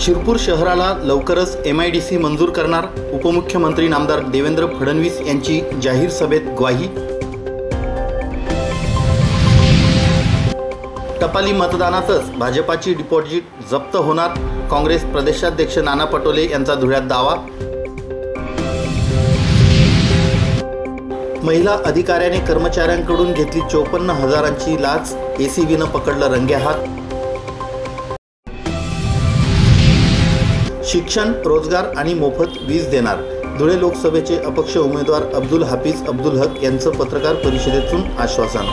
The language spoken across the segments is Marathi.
शिरपूर शहराला लवकरच MIDC मंजूर करणार उपमुख्यमंत्री नामदार देवेंद्र फडणवीस यांची जाहीर सभेत ग्वाही। टपाली मतदानातच भाजपाची डिपॉझिट जप्त होणार, काँग्रेस प्रदेशाध्यक्ष नाना पटोले यांचा धुळ्यात दावा। महिला अधिकाऱ्याने कर्मचाऱ्यांकडून घेतली 54,000ची लाच, ACBनं पकडलं रंगेहात। शिक्षण, रोजगार आणि मोफत वीज देणार, धुळे लोकसभेचे अपक्ष उमेदवार अब्दुल हाफिज अब्दुल हक यांचं पत्रकार परिषदेतून आश्वासन।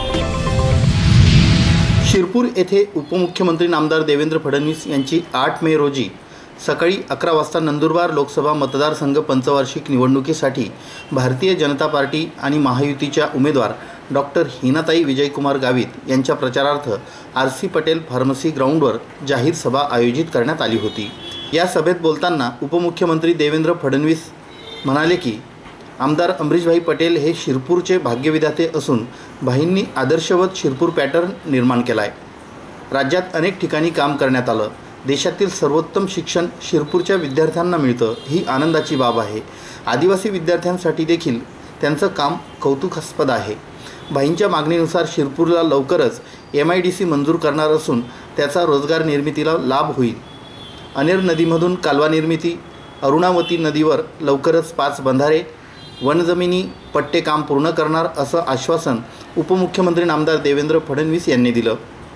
शिरपूर येथे उपमुख्यमंत्री नामदार देवेंद्र फडणवीस यांची 8 मे रोजी सकाळी 11 वाजता नंदुरबार लोकसभा मतदारसंघ पंचवार्षिक निवडणुकीसाठी भारतीय जनता पार्टी आणि महायुतीच्या उमेदवार डॉक्टर हिनाताई विजयकुमार गावित यांच्या प्रचारार्थ RC पटेल फार्मसी ग्राउंडवर जाहीर सभा आयोजित करण्यात आली होती। या सभेत बोलताना उपमुख्यमंत्री देवेंद्र फडणवीस म्हणाले की आमदार अमरीशभाई पटेल हे शिरपूरचे भाग्यविधाते असून भाईंनी आदर्शवत शिरपूर पॅटर्न निर्माण केला आहे। राज्यात अनेक ठिकाणी काम करण्यात आलं, देशातील सर्वोत्तम शिक्षण शिरपूरच्या विद्यार्थ्यांना मिळतं, ही आनंदाची बाब आहे। आदिवासी विद्यार्थ्यांसाठी देखील त्यांचं काम कौतुकास्पद आहे। भाईंच्या मागणीनुसार शिरपूरला लवकरच MIDC मंजूर करणार असून त्याचा रोजगार निर्मितीला लाभ होईल। अनेर नदीमधून कालवा निर्मिती, अरुणावती नदीवर लवकरच 5 बंधारे, वनजमिनी पट्टे काम पूर्ण करणार असं आश्वासन उपमुख्यमंत्री नामदार देवेंद्र फडणवीस यांनी दिलं।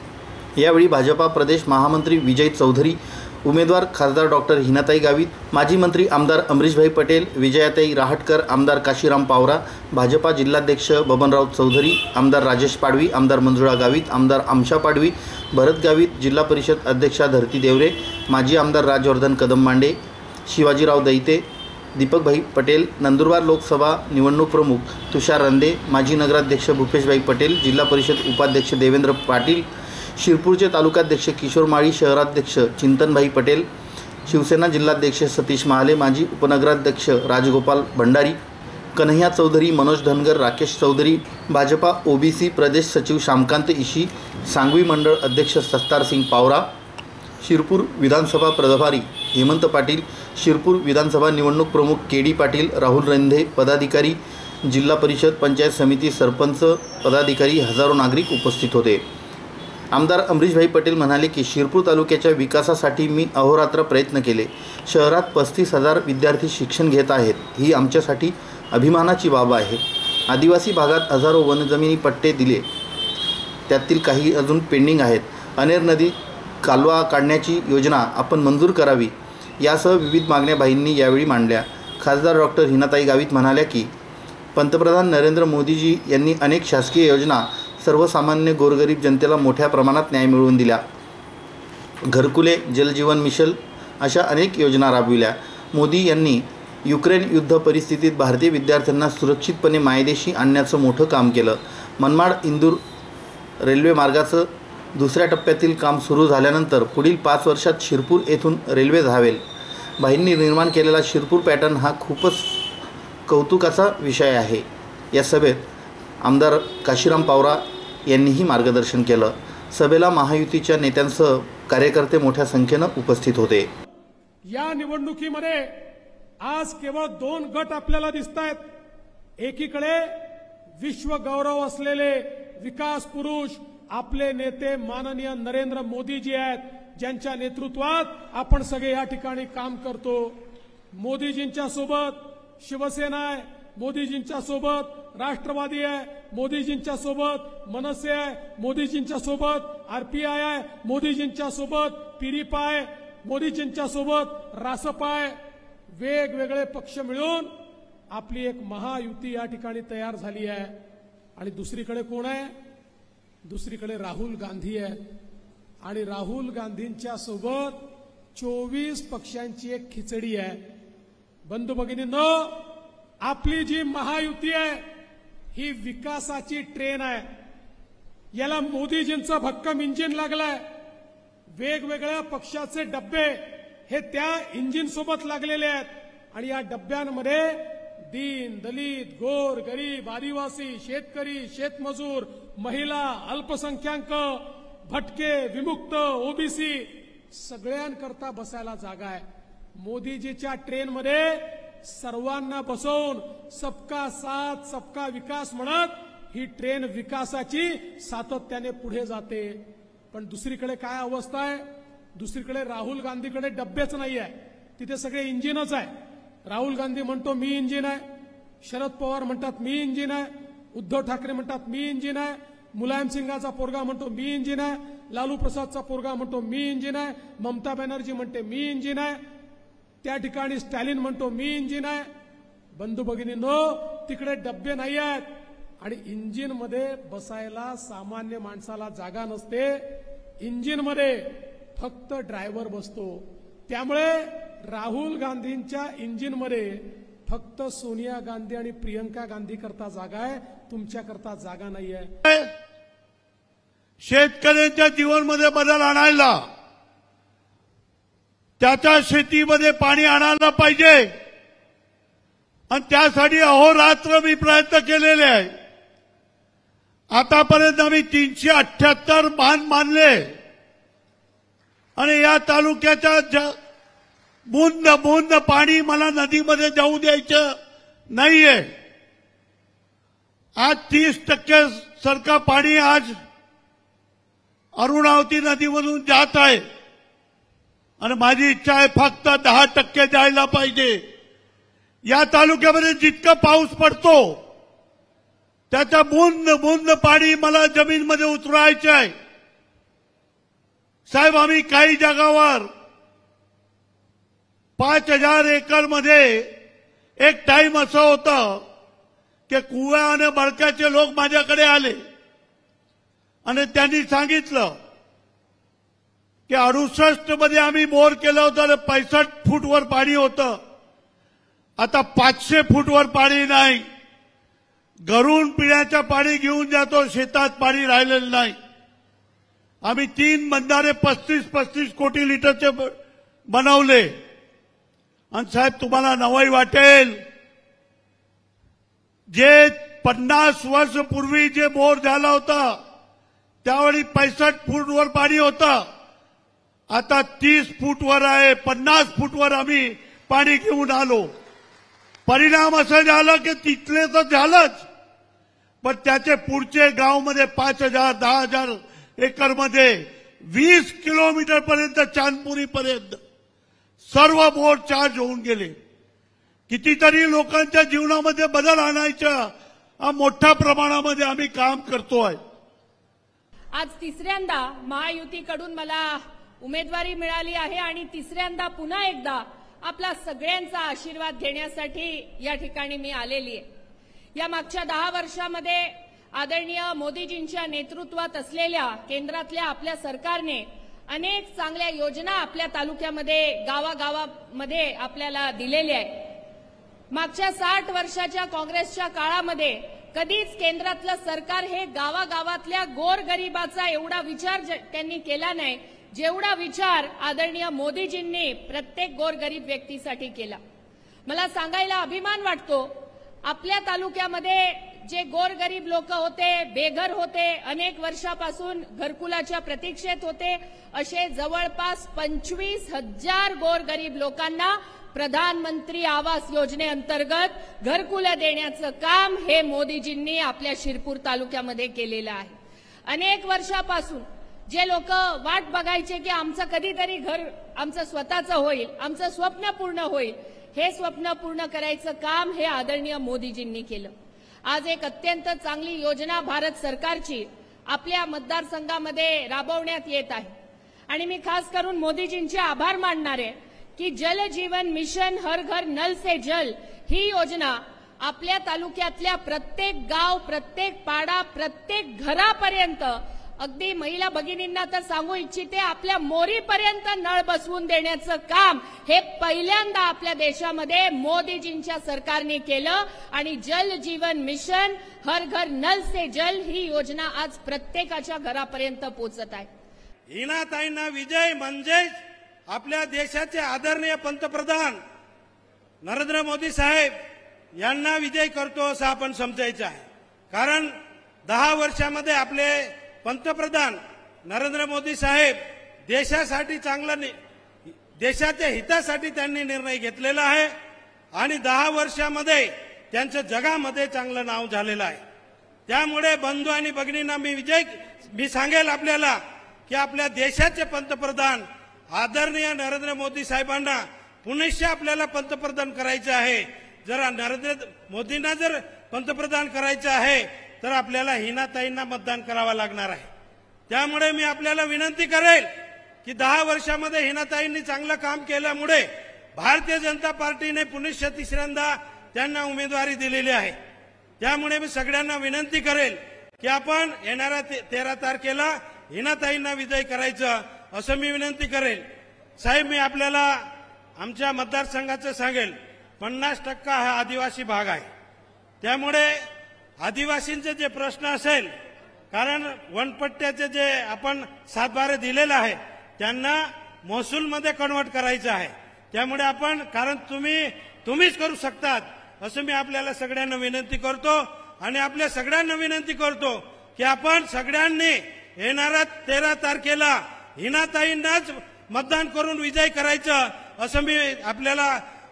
यावेळी भाजपा प्रदेश महामंत्री विजय चौधरी, उमेदवार खासदार डॉक्टर हिनाताई गावित, माजी मंत्री आमदार अमरीशभाई पटेल, विजयाताई राहटकर, आमदार काशीराम पावरा, भाजपा जिल्हाध्यक्ष बबनराव चौधरी, आमदार राजेश पाडवी, आमदार मंजुळा गावित, आमदार आमशा पाडवी, भरत गावित, जिल्हा परिषद अध्यक्षा धरती देवरे, माजी आमदार राजवर्धन कदम मांडे, शिवाजीराव दैते, दीपकभाई पटेल, नंदुरबार लोकसभा निवडणूक प्रमुख तुषार रंदे, माजी नगराध्यक्ष भूपेशभाई पटेल, जिल्हा परिषद उपाध्यक्ष देवेंद्र पाटील, शिरपूरचे तालुकाध्यक्ष किशोर माळी, शहराध्यक्ष चिंतनभाई पटेल, शिवसेना जिल्हाध्यक्ष सतीश महाले, माजी उपनगराध्यक्ष राजगोपाल भंडारी, कन्हैया चौधरी, मनोज धनगर, राकेश चौधरी, भाजपा OBC प्रदेश सचिव श्यामकांत इशी, सांगवी मंडळ अध्यक्ष सत्तार सिंग पावरा, शिरपूर विधानसभा प्रभारी हेमंत पाटील, शिरपूर विधानसभा निवडणूक प्रमुख KD पाटील, राहुल रेंधे, पदाधिकारी, जिल्हा परिषद पंचायत समिती सरपंच पदाधिकारी, हजारो नागरिक उपस्थित होते। आमदार अमरीशभाई पटेल म्हणाले की शिरपूर तालुक्याच्या विकासासाठी मी अहोरात्र प्रयत्न केले। शहरात 35,000 विद्यार्थी शिक्षण घेत आहेत, ही आमच्यासाठी अभिमानाची बाब आहे। आदिवासी भागात हजारो वनजमिनी पट्टे दिले, त्यातील काही अजून पेंडिंग आहेत। अनेर नदी कालवा काढण्याची योजना आपण मंजूर करावी, यासह विविध मागण्या भाईंनी यावेळी मांडल्या। खासदार डॉक्टर हिनाताई गावित म्हणाल्या की पंतप्रधान नरेंद्र मोदीजी यांनी अनेक शासकीय योजना सर्वसामान्य गोरगरीब जनतेला मोठ्या प्रमाणात न्याय मिळवून दिला। घरकुले, जलजीवन मिशन अशा अनेक योजना राबविल्या। मोदी यांनी युक्रेन युद्ध परिस्थितीत भारतीय विद्यार्थ्यांना सुरक्षितपणे मायदेशी आणण्याचं मोठं काम केलं। मनमाड इंदूर रेल्वे मार्गाचं दुसऱ्या टप्प्यातील काम सुरू झाल्यानंतर पुढील 5 वर्षात शिरपूर येथून रेल्वे धावेल। भाईंनी निर्माण केलेला शिरपूर पॅटर्न हा खूपच कौतुकाचा विषय आहे। या सभेत आमदार काशीराम पावरा यांनीही मार्गदर्शन केलं। सभेला महायुतीच्या नेत्यांसह कार्यकर्ते मोठ्या संख्येनं उपस्थित होते। या निवडणुकीमध्ये आज केवळ 2 गट आपल्याला दिसतायत। एकीकडे विश्व गौरव असलेले विकास पुरुष आपले नेते माननीय नरेंद्र मोदीजी आहेत, ज्यांच्या नेतृत्वात आपण सगळे या ठिकाणी काम करतो। मोदीजींच्या सोबत शिवसेना आहे, मोदीजींच्या सोबत राष्ट्रवादी आहे, मोदीजींच्या सोबत मनसे आहे, मोदीजींच्या सोबत RPI आहे, मोदीजींच्या सोबत PDP आहे, मोदीजींच्या सोबत रासपा आहे। वेगवेगळे पक्ष मिळून आपली एक महायुती या ठिकाणी तयार झाली आहे। आणि दुसरीकडे कोण आहे? दुसरीकडे राहुल गांधी आहे। आणि राहुल गांधींच्या सोबत 24 पक्षांची एक खिचडी आहे। बंधू भगिनींनो, आपली जी महायुती आहे ही विकासाची ट्रेन आहे। याला मोदीजींचं भक्कम इंजिन लागलंय। वेगवेगळ्या पक्षाचे डब्बे हे त्या इंजिन सोबत लागलेले आहेत आणि या डब्यांमध्ये दीन दलित गोर गरीब आदिवासी शेतकरी शेतमजूर महिला अल्पसंख्याक भटके विमुक्त OBC सगळ्यांकरता बसायला जागा आहे. मोदीजीच्या ट्रेनमध्ये सर्वांना बसवून सबका साथ सबका विकास म्हणत ही ट्रेन विकासाची सातत्याने पुढे जाते. पण दुसरीकडे काय अवस्था आहे? दुसरीकडे राहुल गांधीकडे डब्बेच नाही आहे, तिथे सगळे इंजिनच आहे. राहुल गांधी म्हणतो मी इंजिन आहे, शरद पवार म्हणतात मी इंजिन आहे, उद्धव ठाकरे म्हणतात मी इंजिन आहे, मुलायम सिंगाचा पोरगा म्हणतो मी इंजिन आहे, लालू प्रसादचा पोरगा म्हणतो मी इंजिन आहे, ममता बॅनर्जी म्हणते मी इंजिन आहे, त्या ठिकाणी स्टॅलिन म्हणतो मी इंजिन आहे. बंधू भगिनींनो, तिकडे डब्बे नाही आहेत आणि इंजिनमध्ये बसायला सामान्य माणसाला जागा नसते. इंजिनमध्ये फक्त ड्रायव्हर बसतो. त्यामुळे राहुल गांधींच्या इंजिनमध्ये फक्त सोनिया गांधी आणि प्रियंका गांधी करता जागा आहे, तुमच्याकरता जागा नाही आहे. शेतकऱ्यांच्या जीवनामध्ये बदल आणायला, त्याच्या शेतीमध्ये पाणी आणायला पाहिजे आणि त्यासाठी अहोरात्र मी प्रयत्न केलेले आहे. आतापर्यंत आम्ही 378 बांध बांधले आणि या तालुक्याच्या बूंद बूंद पाणी मला नदीमध्ये जाऊ द्यायचं नाहीये. आज 30% सारखं पाणी आज अरुणावती नदीमधून जात आहे आणि माझी इच्छा आहे फक्त 10% जायला पाहिजे. या तालुक्यामध्ये जितका पाऊस पडतो त्याचा बूंद बूंद पाणी मला जमीनमध्ये उतरवायचे आहे. साहेब, आम्ही काही जागावर 5000 एकरमध्ये एक टाइम असं होतं की कुवा आणि बळकाचे लोक माझ्याकडे आले आणि त्यांनी सांगितलं की 68 मध्ये आम्ही बोर केलं होतं आणि 65 फूटवर पाणी होतं. आता 500 फूटवर पाणी नाही. घरून पिण्याचं पाणी घेऊन जातो, शेतात पाणी राहिलेलं नाही. आम्ही 3 बंधारे 35-35 कोटी लिटरचे बनवले. आणि साहेब, तुम्हाला नवाई वाटेल, जे 50 वर्ष पूर्वी जे बोर झाला होता त्यावेळी 65 फूटवर पाणी होतं, आता 30 फूटवर आहे. 50 फूटवर आम्ही पाणी घेऊन आलो. परिणाम असं झालं की तिथले तर झालंच, पण त्याचे पुढचे गावमध्ये 5000 10,000 एकरमध्ये 20 किलोमीटर पर्यंत चांदपुरीपर्यंत सर्व बोर चार्ज होऊन गेले. कितीतरी लोकांच्या जीवनामध्ये बदल आणायचा मोठ्या प्रमाणामध्ये आम्ही काम करतोय. आज तिसऱ्यांदा महायुतीकडून मला उमेदवारी मिळाली आहे आणि तिसऱ्यांदा पुन्हा एकदा आपला सगळ्यांचा आशीर्वाद घेण्यासाठी या ठिकाणी मी आलेली आहे. या मागच्या 10 वर्षामध्ये आदरणीय मोदीजींच्या नेतृत्वात असलेल्या केंद्रातल्या आपल्या सरकारने अनेक चांगल्या योजना आपल्या तालुक्यामध्ये गावागावामध्ये आपल्याला दिलेल्या आहेत. मागच्या 60 वर्षाच्या काँग्रेसच्या काळामध्ये कधीच केंद्रातलं सरकार हे गावागावातल्या गोरगरिबाचा एवढा विचार त्यांनी केला नाही जेवढा विचार आदरणीय मोदीजींनी प्रत्येक गोरगरीब व्यक्तीसाठी केला. मला सांगायला अभिमान वाटतो, आपल्या तालुक्यामध्ये जे गोरगरीब लोक होते, बेघर होते, अनेक वर्षापासून घरकुलाच्या प्रतीक्षेत होते, असे जवळपास 25,000 गोरगरीब लोकांना प्रधानमंत्री आवास योजनेअंतर्गत घरकुलं देण्याचं काम हे मोदीजींनी आपल्या शिरपूर तालुक्यामध्ये केलेलं आहे. अनेक वर्षापासून जे लोक वाट बघायचे की आमचं कधीतरी घर आमचं स्वतःचं होईल, आमचं स्वप्न पूर्ण होईल, हे स्वप्न पूर्ण करायचं काम हे आदरणीय मोदीजींनी केलं. आज एक अत्यंत चांगली योजना भारत सरकारची आपल्या मतदारसंघामध्ये राबवण्यात येत आहे आणि मी खास करून मोदीजींचे आभार मानणार आहे की जल जीवन मिशन हर घर नल से जल ही योजना आपल्या तालुक्यातल्या प्रत्येक गाव, प्रत्येक पाडा, प्रत्येक घरापर्यंत, अगदी महिला भगिनींना तर सांगू इच्छिते, आपल्या मोरीपर्यंत नळ बसवून देण्याचं काम हे पहिल्यांदा आपल्या देशामध्ये मोदीजींच्या सरकारने केलं आणि जल जीवन मिशन हर घर नल से जल ही योजना आज प्रत्येकाच्या घरापर्यंत पोहोचत आहे. हिनाताईंना विजय म्हणजे आपल्या देशाचे आदरणीय पंतप्रधान नरेंद्र मोदी साहेब यांना विजय करतो असं आपण समजायचं आहे. कारण 10 वर्षामध्ये आपले पंतप्रधान नरेंद्र मोदी साहेब देशासाठी देशाच्या हितासाठी त्यांनी निर्णय घेतलेला आहे आणि 10 वर्षामध्ये त्यांचं जगामध्ये चांगलं नाव झालेलं आहे। त्यामुळे बंधू आणि भगिनींना मी सांगेल आपल्याला की आपल्या देशाचे पंतप्रधान आदरणीय नरेंद्र मोदी साहेबांना पुनश्च आपल्याला पंतप्रधान करायचे आहे। जर नरेंद्र मोदींना जर पंतप्रधान करायचं आहे तर आपल्याला हिनाताईंना मतदान करावं लागणार आहे। त्यामुळे मी आपल्याला विनंती करेल की 10 वर्षामध्ये हिनाताईंनी चांगलं काम केल्यामुळे भारतीय जनता पार्टीने पुनश्च तिसऱ्यांदा त्यांना उमेदवारी दिलेली आहे। त्यामुळे मी सगळ्यांना विनंती करेल की आपण येणाऱ्या 13 तारखेला हिनाताईंना विजयी करायचं असं मी विनंती करेल। साहेब, मी आपल्याला आमच्या मतदारसंघाचं सांगेल 50% हा आदिवासी भाग आहे। त्यामुळे आदिवासींचे जे प्रश्न असेल, कारण वनपट्ट्याचे जे आपण 7/12 दिलेलं आहे त्यांना महसूलमध्ये कन्वर्ट करायचं आहे। त्यामुळे आपण, कारण तुम्हीच करू शकतात असं मी आपल्याला सगळ्यांना विनंती करतो आणि आपल्या सगळ्यांना विनंती करतो की आपण सगळ्यांनी येणाऱ्या 13 तारखेला हिनाताईंनाच मतदान करून विजय करायचं असं मी आपल्याला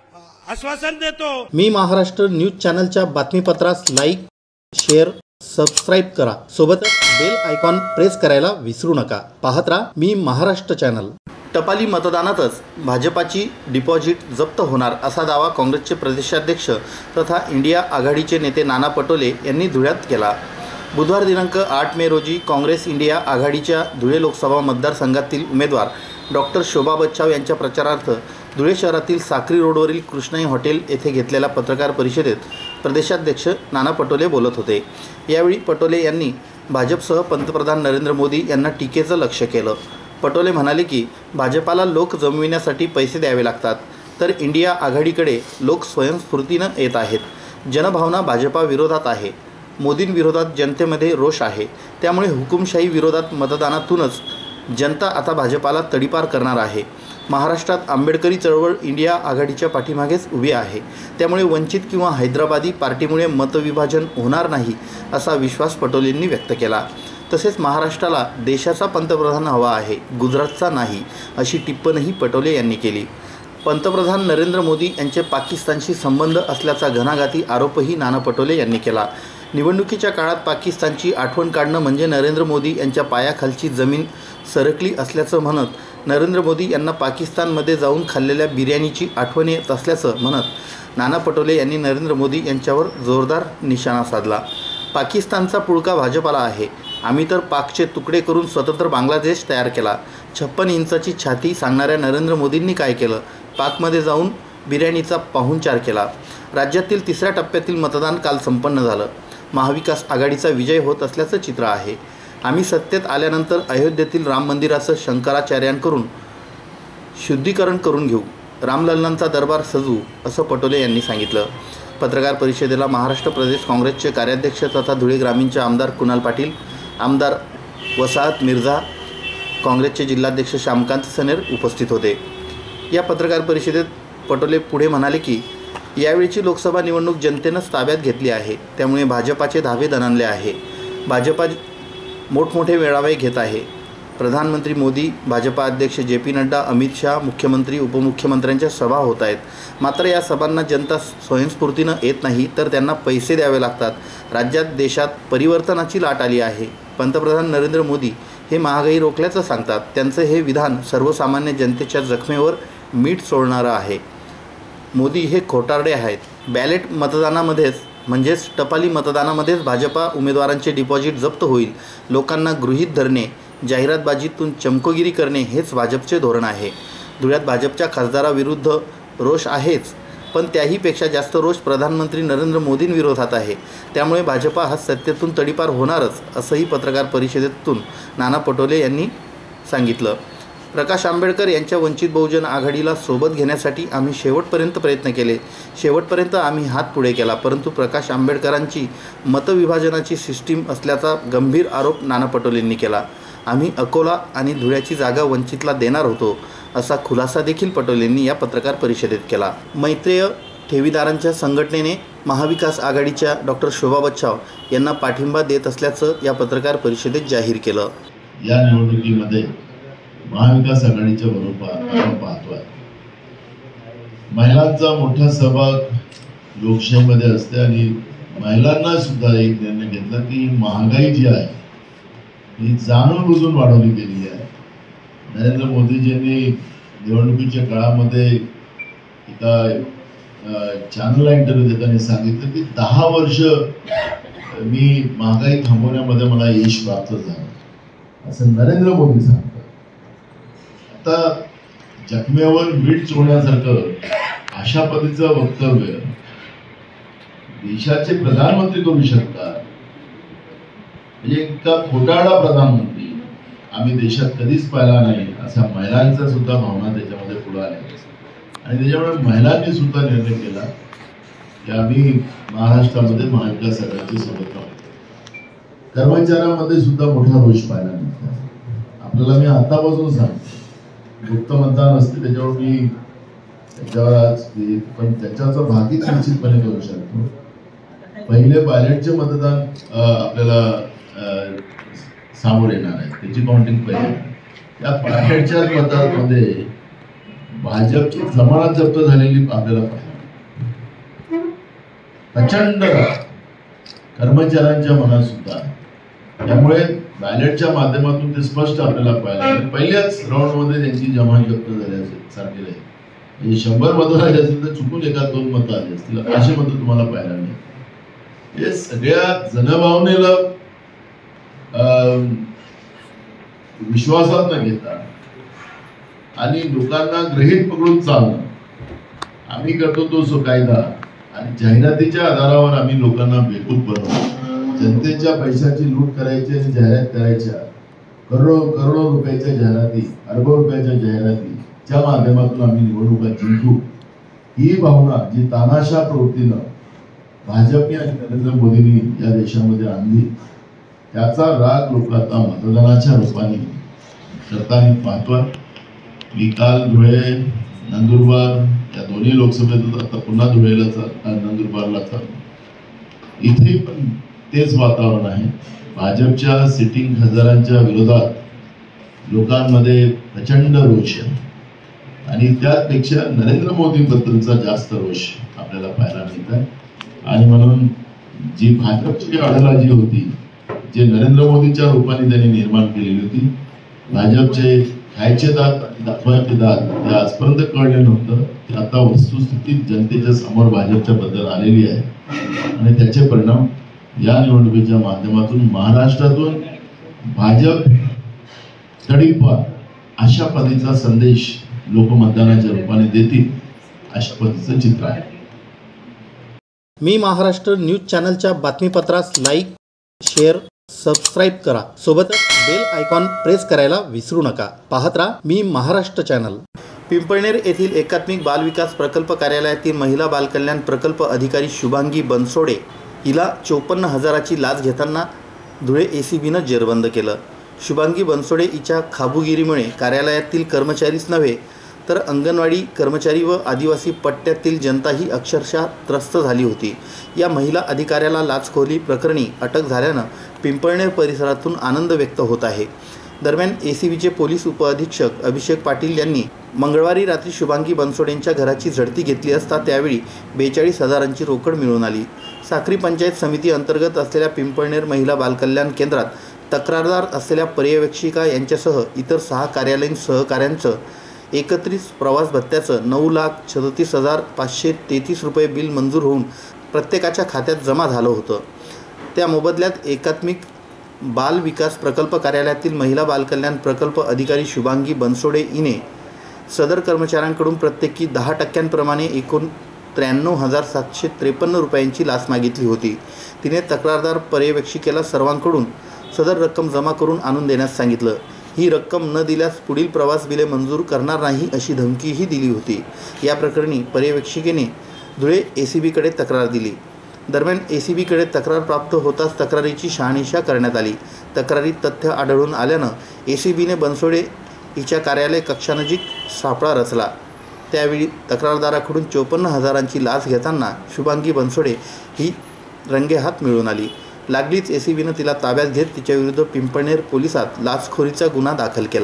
आश्वासन देतो। मी महाराष्ट्र न्यूज चॅनलच्या बातमीपत्रास लाईक, शेअर, सबस्क्राईब करा। सोबतच बेल आयकॉन प्रेस करायला विसरू नका। पाहत राहा मी महाराष्ट्र चॅनल। टपाली मतदानातच भाजपाची डिपॉझिट जप्त होणार असा दावा काँग्रेसचे प्रदेशाध्यक्ष तथा इंडिया आघाडीचे नेते नाना पटोले यांनी धुळ्यात केला। बुधवार दिनांक 8 मे रोजी काँग्रेस इंडिया आघाडीच्या धुळे लोकसभा मतदारसंघातील उमेदवार डॉक्टर शोभा बच्छाव यांच्या प्रचारार्थ धुळे शहरातील साक्री रोडवरील कृष्णाई हॉटेल येथे घेतलेल्या पत्रकार परिषदेत प्रदेशाध्यक्ष नाना पटोले बोलत होते। यावेळी पटोले यांनी भाजपसह पंतप्रधान नरेंद्र मोदी यांना टीकेचं लक्ष्य केलं। पटोले म्हणाले की भाजपाला लोक जमविण्यासाठी पैसे द्यावे लागतात, तर इंडिया आघाडीकडे लोक स्वयंस्फूर्तीनं येत आहेत। जनभावना भाजपा विरोधात आहे। मोदींविरोधात जनतेमध्ये रोष आहे। त्यामुळे हुकुमशाही विरोधात मतदानातूनच जनता आता भाजपाला तडीपार करणार आहे। महाराष्ट्रात आंबेडकरी चळवळ इंडिया आघाडीच्या पाठीमागेच उभी आहे। त्यामुळे वंचित किंवा हैदराबादी पार्टीमुळे मतविभाजन होणार नाही असा विश्वास पटोलेंनी व्यक्त केला। तसेच महाराष्ट्राला देशाचा पंतप्रधान हवा आहे, गुजरातचा नाही, अशी टिप्पणीही पटोले यांनी केली। पंतप्रधान नरेंद्र मोदी यांचे पाकिस्तानशी संबंध असल्याचा घणाघाती आरोपही नाना पटोले यांनी केला। निवडणुकीच्या काळात पाकिस्तानची आठवण काढणं म्हणजे नरेंद्र मोदी यांच्या पायाखालची जमीन सरकली असल्याचं म्हणत नरेंद्र मोदी यांना पाकिस्तानमध्ये जाऊन खाल्लेल्या बिर्याणीची आठवण येत असल्याचं म्हणत नाना पटोले यांनी नरेंद्र मोदी यांच्यावर जोरदार निशाणा साधला। पाकिस्तानचा पुळका भाजपाला आहे। आम्ही तर पाकचे तुकडे करून स्वतंत्र बांगलादेश तयार केला। 56 इंचाची छाती सांगणाऱ्या नरेंद्र मोदींनी काय केलं? पाकमध्ये जाऊन बिर्याणीचा पाहुणचार केला। राज्यातील 3ऱ्या टप्प्यातील मतदान काल संपन्न झालं। महाविकास आघाडीचा विजय होत असल्याचं चित्र आहे। आम्ही सत्तेत आल्यानंतर अयोध्येतील राम मंदिराचं शंकराचार्यांकडून शुद्धीकरण करून घेऊ, रामलल्लांचा दरबार सजवू, असं पटोले यांनी सांगितलं। पत्रकार परिषदेला महाराष्ट्र प्रदेश काँग्रेसचे कार्याध्यक्ष तथा धुळे ग्रामीणचे आमदार कुणाल पाटील, आमदार वसाहत मिर्झा, काँग्रेसचे जिल्हाध्यक्ष श्यामकांत सनेर उपस्थित होते। या पत्रकार परिषदेत पटोले पुढे म्हणाले की यावेळीची लोकसभा निवडणूक जनतेनंच ताब्यात घेतली आहे। त्यामुळे भाजपाचे धाबे दणाणले आहे। भाजपा मोठमोठे मेळावे घेत आहे। प्रधानमंत्री मोदी, भाजपा अध्यक्ष JP नड्डा, अमित शाह, मुख्यमंत्री, उपमुख्यमंत्र्यांच्या सभा होत आहेत। मात्र या सभांना जनता स्वयंस्फूर्तीनं येत नाही, तर त्यांना पैसे द्यावे लागतात। राज्यात देशात परिवर्तनाची लाट आली आहे। पंतप्रधान नरेंद्र मोदी हे महागाई रोखल्याचं सांगतात। त्यांचं हे विधान सर्वसामान्य जनतेच्या जखमेवर मीठ सोडणारं आहे। मोदी हे खोटारडे आहेत। बॅलेट मतदानामध्येच म्हणजेच टपाली मतदानामध्येच भाजपा उमेदवारांचे डिपॉझिट जप्त होईल। लोकांना गृहीत धरणे, जाहिरातबाजीतून चमकोगिरी करणे हेच भाजपचे धोरण आहे। धुळ्यात भाजपच्या खासदाराविरुद्ध रोष आहेच, पण त्याहीपेक्षा जास्त रोष प्रधानमंत्री नरेंद्र मोदींविरोधात आहे। त्यामुळे भाजपा हा सत्तेतून तडीपार होणारच, असंही पत्रकार परिषदेतून नाना पटोले यांनी सांगितलं। प्रकाश आंबेडकर यांच्या वंचित बहुजन आघाडीला सोबत घेण्यासाठी आम्ही शेवटपर्यंत प्रयत्न केले। शेवटपर्यंत आम्ही हात पुढे केला, परंतु प्रकाश आंबेडकरांची मतविभाजनाची सिस्टीम असल्याचा गंभीर आरोप नाना पटोलेंनी केला। आम्ही अकोला आणि धुळ्याची जागा वंचितला देणार होतो, असा खुलासा देखील पटोलेंनी या पत्रकार परिषदेत केला। मैत्रेय ठेवीदारांच्या संघटनेने महाविकास आघाडीच्या डॉक्टर शोभा बच्छाव यांना पाठिंबा देत असल्याचं या पत्रकार परिषदेत जाहीर केलं। या निवडणुकीमध्ये महाविकास आघाडीच्या बरोबर आपण पाहतोय. महिलांचा मोठा सहभाग लोकशाहीमध्ये असते आणि महिलांना सुद्धा एक निर्णय घेतला की महागाई जी आहे ही जाणून बुजून वाढवली गेलेली आहे. नरेंद्र मोदीजींनी निवडणुकीच्या काळामध्ये एका चॅनलला इंटरव्ह्यू देताना सांगितलं की 10 वर्ष मी महागाई थांबवण्यामध्ये मला यश प्राप्त झालं, असं नरेंद्र मोदी सांगतात. आता जखमेवर मीठ चोळण्यासारखं अशा पद्धतीचं वक्तव्य देशाचे प्रधानमंत्री करू शकतात. म्हणजे इतका खोटारडा प्रधानमंत्री आम्ही देशात कधीच पाहिला नाही, अशा महिलांचा सुद्धा भावना त्याच्यामध्ये पुढे आल्या. आणि त्याच्यामुळे महिलांनी सुद्धा निर्णय केला की आम्ही महाराष्ट्रामध्ये महाविकास आघाडीच्या सोबत राहू. कर्मचाऱ्यांमध्ये सुद्धा मोठा रोष पाहायला मिळतो. आपल्याला मी आतापासून सांगतो, गुप्त मतदान असते त्याच्यावर मी त्याच्यावर आज पण त्याच्याचा भाकीत निश्चितपणे करू शकतो. पहिले बॅलेटचे मतदान आपल्याला सामोर येणार आहे, त्याची काउंटिंग पहिले. त्या बॅलेटच्या मतदानामध्ये भाजपची जमानत जप्त झालेली आपल्याला प्रचंड कर्मचाऱ्यांच्या मनात सुद्धा. त्यामुळे बॅलेटच्या माध्यमातून ते स्पष्ट आपल्याला पाहायला पहिल्याच राऊंडमध्ये त्यांची जमानत जप्त झाल्यासारखे आहे. म्हणजे 100 मतं झाली असतील तर चुकून 1-2 मतं आली असतील, अशी मतं तुम्हाला पाहायला मिळेल. हे सगळ्या जनभावनेला विश्वासात न घेता आणि लोकांना गृहीत पकडून चालणं, आम्ही करतो तो कायदा आणि जाहिरातीच्या आधारावर आम्ही लोकांना बेकूफ बनवतो. जनतेच्या पैशाची लूट करायची आणि जाहिरात करायच्या, करोडो रुपयाच्या जाहिराती, अरबो रुपयाच्या जाहिरातीच्या माध्यमातून आम्ही निवडणुका जिंकू, ही भावना जी तानाशा प्रवृत्तीनं भाजपने आणि नरेंद्र मोदींनी या देशामध्ये आणली, त्याचा राग लोक आता मतदानाच्या रूपाने करताना पाहतोय. मी काल धुळे, नंदुरबार या दोन्ही लोकसभेत, आता पुन्हा धुळेला नंदुरबारला चाललो. इथे पण तेच वातावरण आहे. भाजपच्या सिटिंग खासदारांच्या विरोधात लोकांमध्ये प्रचंड रोष आहे आणि त्यापेक्षा नरेंद्र मोदींबद्दलचा जास्त रोष आपल्याला पाहायला मिळत आहे. आणि म्हणून जी भाजपची अडलाजी होती, जे नरेंद्र मोदीच्या रूपाने त्यांनी निर्माण केलेली होती, भाजपचे खायचे दात आणि दाखवायचे दात हे आजपर्यंत कळले नव्हतं, ते आता वस्तुस्थितीत जनतेच्या समोर भाजपच्या बद्दल आलेली आहे. आणि त्याचे परिणाम या निवडणुकीच्या माध्यमातून महाराष्ट्रातून भाजप तडीपार अशा पद्धतीचा संदेश लोक मतदानाच्या रूपाने देतील, अशा पद्धतीचं चित्र आहे. मी महाराष्ट्र न्यूज चॅनलच्या बातमीपत्रास लाईक, शेअर, सबस्क्राईब करा. सोबतच बेल आयकॉन प्रेस करायला विसरू नका. पाहत राहा मी महाराष्ट्र चॅनल. पिंपळनेर येथील एकात्मिक बालविकास प्रकल्प कार्यालयातील महिला बालकल्याण प्रकल्प अधिकारी शुभांगी बनसोडे हिला 54,000ची लाच घेताना धुळे ACBनं जेरबंद केलं. शुभांगी बनसोडे हिच्या खाबुगिरीमुळे कार्यालयातील कर्मचारीच नव्हे तर अंगणवाडी कर्मचारी व आदिवासी पट्ट्यातील जनताही अक्षरशः त्रस्त झाली होती. या महिला अधिकाऱ्याला लाचखोरी प्रकरणी अटक झाल्यानं पिंपळनेर परिसरातून आनंद व्यक्त होत आहे. दरम्यान ACBचे पोलीस उपअधीक्षक अभिषेक पाटील यांनी मंगळवारी रात्री शुभांगी बनसोडेंच्या घराची झडती घेतली असता त्यावेळी 42,000ची रोकड मिळून आली. साक्री पंचायत समिती अंतर्गत असलेल्या पिंपळनेर महिला बालकल्याण केंद्रात तक्रारदार असलेल्या पर्यवेक्षिका यांच्यासह इतर 6 कार्यालयीन सहकाऱ्यांचं एकत्रित प्रवास भत्त्याचं 9,37,533 रुपये बिल मंजूर होऊन प्रत्येकाच्या खात्यात जमा झालं होतं. त्या मोबदल्यात एकात्मिक बाल विकास प्रकल्प कार्यालयातील महिला बालकल्याण प्रकल्प अधिकारी शुभांगी बनसोडे हिने सदर कर्मचाऱ्यांकडून प्रत्येकी 10% एकूण 93,753 रुपयांची लाच मागितली होती. तिने तक्रारदार पर्यवेक्षिकेला सर्वांकडून सदर रक्कम जमा करून आणून देण्यास सांगितलं. ही रक्कम न दिल्यास पुढील प्रवास बिले मंजूर करणार नाही अशी धमकीही दिली होती. या प्रकरणी पर्यवेक्षिकेने धुळे ACBकडे तक्रार दिली. दरम्यान ACBकडे तक्रार प्राप्त होताच तक्रारीची शहानिशा करण्यात आली. तक्रारीत तथ्य आढळून आल्यानं ACBने बनसोडे हिच्या कार्यालय कक्षानजीक सापळा रचला. त्यावेळी तक्रारदाराकडून 54,000ची लाच घेताना शुभांगी बनसोडे ही रंगेहात मिळून आली. लागलीच ACBनं तिला ताब्यात घेत तिच्याविरुद्ध पिंपळनेर पोलिसात लाचखोरीचा गुन्हा दाखल केला आहे.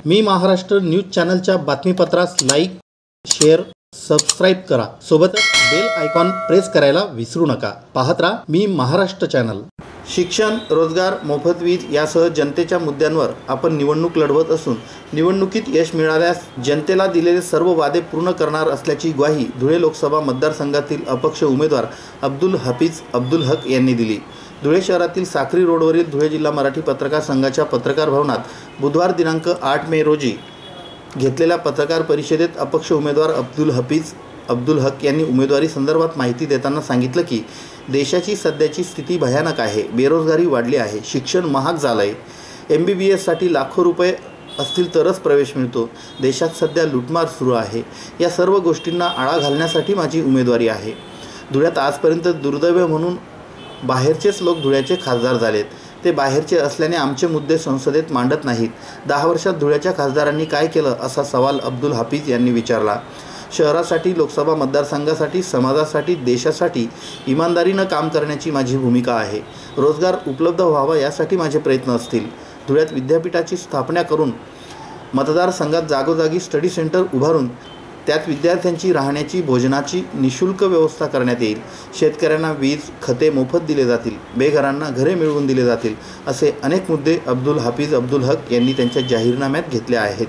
मी महाराष्ट्र न्यूज चॅनलच्या बातमीपत्रास लाईक, शेअर, सबस्क्राईब करा. सोबतच बेल आयकॉन प्रेस करायला विसरू नका. पाहत राहा मी महाराष्ट्र चॅनल. शिक्षण, रोजगार, मोफत वीज यासह जनतेच्या मुद्द्यांवर आपण निवडणूक लढवत असून निवडणुकीत यश मिळाल्यास जनतेला दिलेले सर्व वादे पूर्ण करणार असल्याची ग्वाही धुळे लोकसभा मतदारसंघातील अपक्ष उमेदवार अब्दुल हफीज अब्दुल हक यांनी दिली. धुळे शहरातील साक्री रोडवरील धुळे जिल्हा मराठी पत्रकार संघाच्या पत्रकार भवनात बुधवार दिनांक 8 मे रोजी घेतलेल्या पत्रकार परिषदेत अपक्ष उमेदवार अब्दुल हफीज अब्दुल हक यांनी उमेदवारी संदर्भात माहिती देताना सांगितलं की देशाची सध्याची स्थिती भयानक आहे. बेरोजगारी वाढली आहे, शिक्षण महाग झालं आहे, MBBSसाठी लाखो रुपये असतील तरच प्रवेश मिळतो, देशात सध्या लुटमार सुरू आहे. या सर्व गोष्टींना आळा घालण्यासाठी माझी उमेदवारी आहे. धुळ्यात आजपर्यंत दुर्दैव म्हणून बाहेरचेच लोक धुळ्याचे खासदार झालेत. ते बाहेरचे असल्याने आमचे मुद्दे संसदेत मांडत नाहीत. 10 वर्षात धुळ्याच्या खासदारांनी काय केलं असा सवाल अब्दुल हफीज यांनी विचारला. शहरासाठी, लोकसभा मतदारसंघासाठी, समाजासाठी, देशासाठी इमानदारीनं काम करण्याची माझी भूमिका आहे. रोजगार उपलब्ध व्हावा यासाठी माझे प्रयत्न असतील. धुळ्यात विद्यापीठाची स्थापना करून मतदारसंघात जागोजागी स्टडी सेंटर उभारून त्यात विद्यार्थ्यांची राहण्याची, भोजनाची निःशुल्क व्यवस्था करण्यात येईल. शेतकऱ्यांना वीज, खते मोफत दिले जातील. बेघरांना घरे मिळवून दिले जातील. असे अनेक मुद्दे अब्दुल हफीज अब्दुल हक यांनी त्यांच्या जाहीरनाम्यात घेतले आहेत.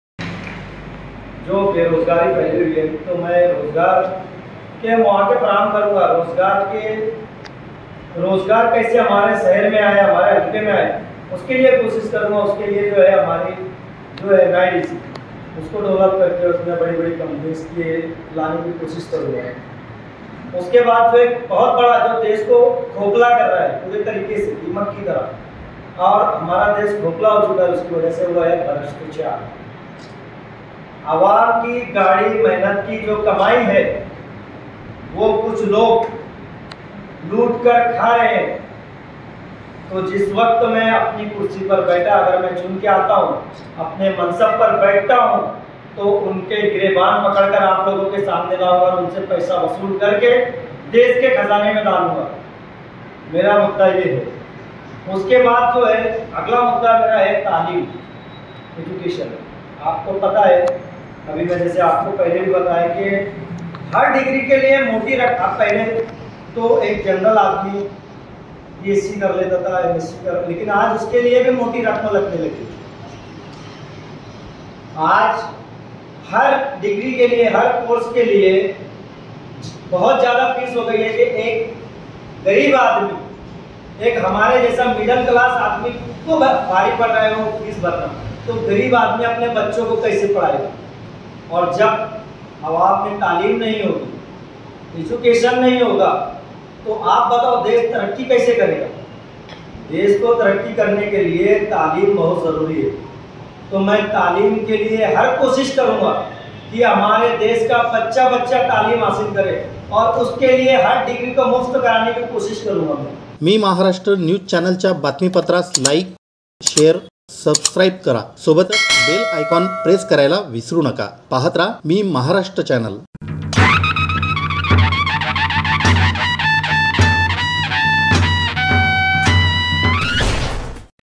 जो बेरोजगारी फैली हुई है तो मैं रोजगार के मौके फराहम करूँगा. रोजगार कैसे हमारे शहर में आए, हमारे हल्के में आए, उसके लिए कोशिश करूँगा. उसके लिए जो है हमारी जो है NIDC उसको डेवलप करके उसमें बड़ी बड़ी कंपनीज के लाने की कोशिश करूँगा. उसके बाद जो एक बहुत बड़ा जो देश को खोखला कर रहा है पूरे तरीके से दीमक की तरह, और हमारा देश खोखला हो चुका है, उसकी वजह से वो है भ्रष्टाचार. आवाम की गाड़ी मेहनत की जो कमाई है वो कुछ लोग लूट कर खा रहे हैं. तो जिस वक्त मैं अपनी कुर्सी पर बैठा, अगर मैं चुन के आता हूँ, अपने मनसब पर बैठता हूँ, तो उनके गिरेबान पकड़कर आप लोगों के सामने लाऊंगा और उनसे पैसा वसूल करके देश के खजाने में डालूंगा. मेरा मुद्दा ये है. उसके बाद जो है अगला मुद्दा मेरा है तालीम, एजुकेशन. आपको पता है, अभी मैं जैसे आपको पहले भी बताया कि हर डिग्री के लिए मोटी रकम, आप पहले तो एक जनरल आदमी BSc कर लेता था, MSc कर, लेकिन आज उसके लिए भी मोटी रकम लगने लगी. आज हर डिग्री के लिए, हर कोर्स के लिए बहुत ज़्यादा फीस हो गई है कि एक गरीब आदमी, एक हमारे जैसा मिडिल क्लास आदमी को भारी पड़ रहा है वो फीस भरना. तो गरीब आदमी अपने बच्चों को कैसे पढ़ाएगा? और जब आवाम में तालीम नहीं होगी, एजुकेशन नहीं होगा, तो आप बताओ देश तरक्की कैसे करेगा? देश को तरक्की करने के लिए तालीम बहुत ज़रूरी है. तो मैं तालीम के लिए हर कोशिश करूंगा कि हमारे देश का बच्चा तालीम हासिल करे, और उसके लिए हर डिग्री को मुफ्त कराने की कोशिश करूंगा. मी महाराष्ट्र न्यूज चॅनलच्या बातमीपत्रास लाईक, शेअर, सबस्क्राईब करा. सोबतच बेल आयकॉन प्रेस करायला विसरू नका. पाहत राहा मी महाराष्ट्र चॅनल.